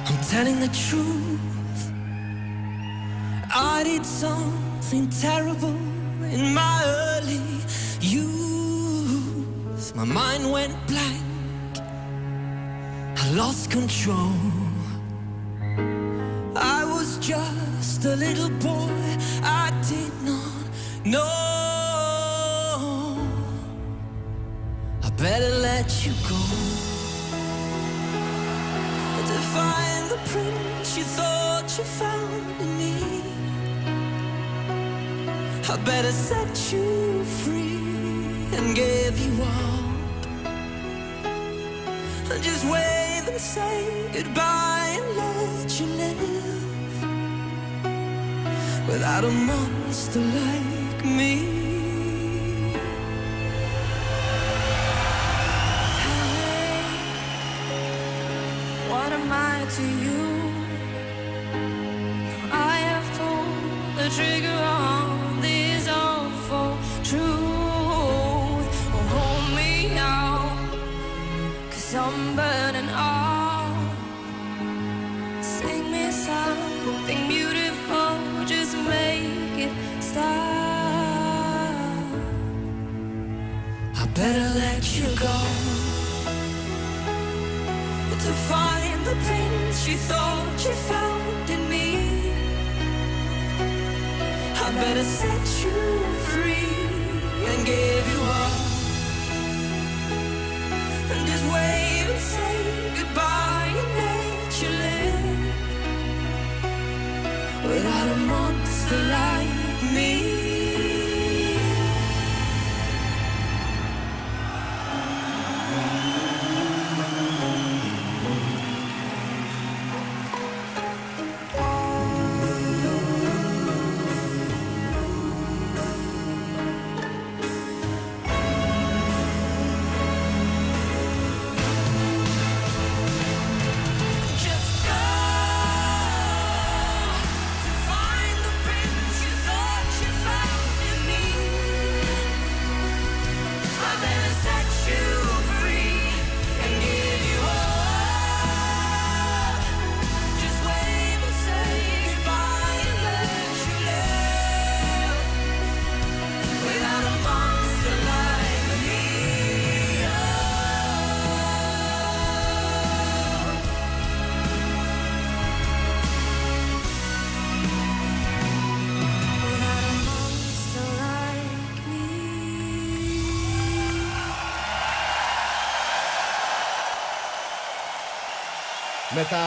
I'm telling the truth. I did something terrible in my early youth. My mind went blank, I lost control. I was just a little boy, I did not know. I better let you go. To find the prince you thought you found in me, I better set you free and give you up, and just wave and say goodbye and let you live without a monster like me. What am I to you? I have pulled the trigger on this awful truth. Oh, hold me now, 'cause I'm burning out. Sing me something beautiful, just make it stop. I better let you go. To find the prince you thought you found in me, I better set you free and give you up, and just wave and say goodbye and let you live without a monster like me. Με τα